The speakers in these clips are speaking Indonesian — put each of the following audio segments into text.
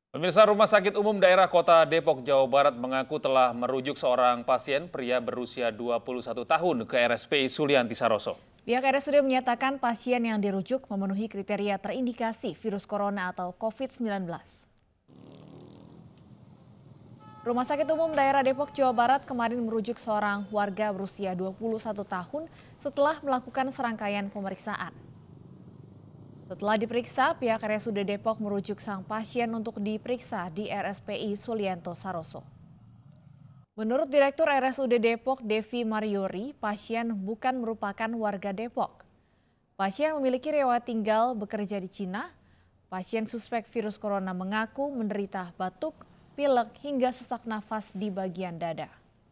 Pemirsa, Rumah Sakit Umum Daerah Kota Depok, Jawa Barat mengaku telah merujuk seorang pasien pria berusia 21 tahun ke RSPI Sulianti Saroso. Pihak RSUD menyatakan pasien yang dirujuk memenuhi kriteria terindikasi virus corona atau COVID-19. Rumah Sakit Umum Daerah Depok, Jawa Barat kemarin merujuk seorang warga berusia 21 tahun setelah melakukan serangkaian pemeriksaan. Setelah diperiksa, pihak RSUD Depok merujuk sang pasien untuk diperiksa di RSPI Sulianto Saroso. Menurut Direktur RSUD Depok, Devi Mariori, pasien bukan merupakan warga Depok. Pasien memiliki riwayat tinggal bekerja di Cina. Pasien suspek virus corona mengaku menderita batuk, pilek, hingga sesak nafas di bagian dada.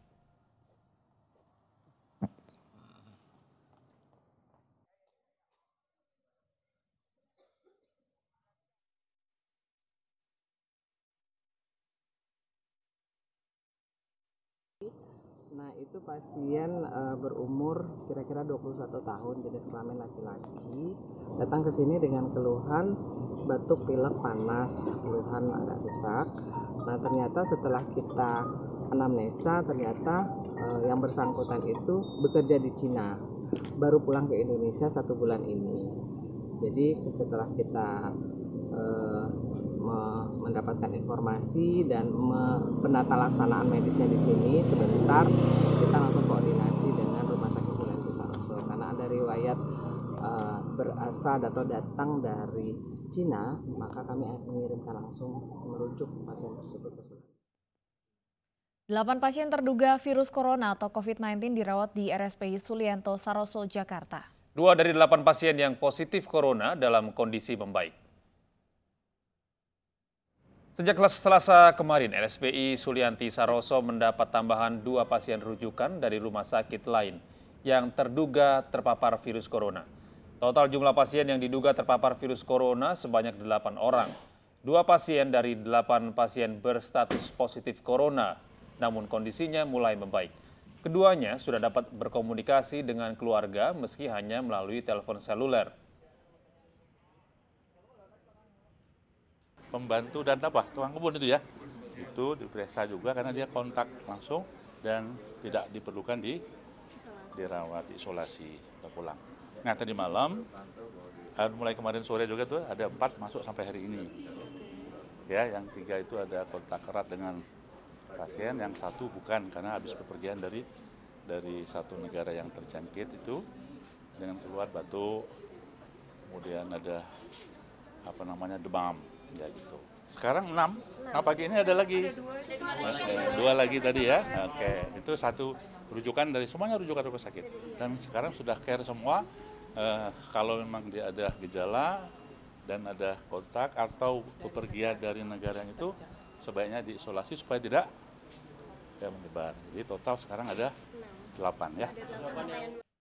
Nah, itu pasien berumur kira-kira 21 tahun, jenis kelamin laki-laki, datang ke sini dengan keluhan batuk, pilek, panas, keluhan agak sesak. Nah, ternyata setelah kita anamnesa, ternyata yang bersangkutan itu bekerja di Cina, baru pulang ke Indonesia 1 bulan ini. Jadi setelah kita mendapatkan informasi dan penata laksanaan medisnya di sini, sebentar kita langsung koordinasi dengan Rumah Sakit Sulianti Saroso karena ada riwayat berasal atau datang dari Cina, maka kami akan mengirimkan langsung merujuk pasien tersebut ke Sulianti. 8 pasien terduga virus corona atau COVID-19 dirawat di RSPI Sulianto Saroso, Jakarta. 2 dari 8 pasien yang positif corona dalam kondisi membaik. Sejak Selasa kemarin, RSPI Sulianti Saroso mendapat tambahan 2 pasien rujukan dari rumah sakit lain yang terduga terpapar virus corona. Total jumlah pasien yang diduga terpapar virus corona sebanyak 8 orang. 2 pasien dari 8 pasien berstatus positif corona, namun kondisinya mulai membaik. Keduanya sudah dapat berkomunikasi dengan keluarga meski hanya melalui telepon seluler. Pembantu dan tukang kebun itu ya, itu diperiksa juga karena dia kontak langsung dan tidak diperlukan dirawat isolasi pulang. Nah, tadi malam mulai kemarin sore juga tuh ada 4 masuk sampai hari ini ya, yang 3 itu ada kontak erat dengan pasien, yang 1 bukan karena habis bepergian dari satu negara yang terjangkit itu dengan keluar batuk, kemudian ada demam ya gitu. Sekarang 6. Nah, pagi ini ada lagi. Dua lagi tadi ya. Oke, itu 1 rujukan dari semuanya rujukan rumah sakit. Dan sekarang sudah care semua. Kalau memang dia ada gejala dan ada kontak atau bepergian dari negara itu, sebaiknya diisolasi supaya tidak menyebar. Jadi total sekarang ada 8 ya.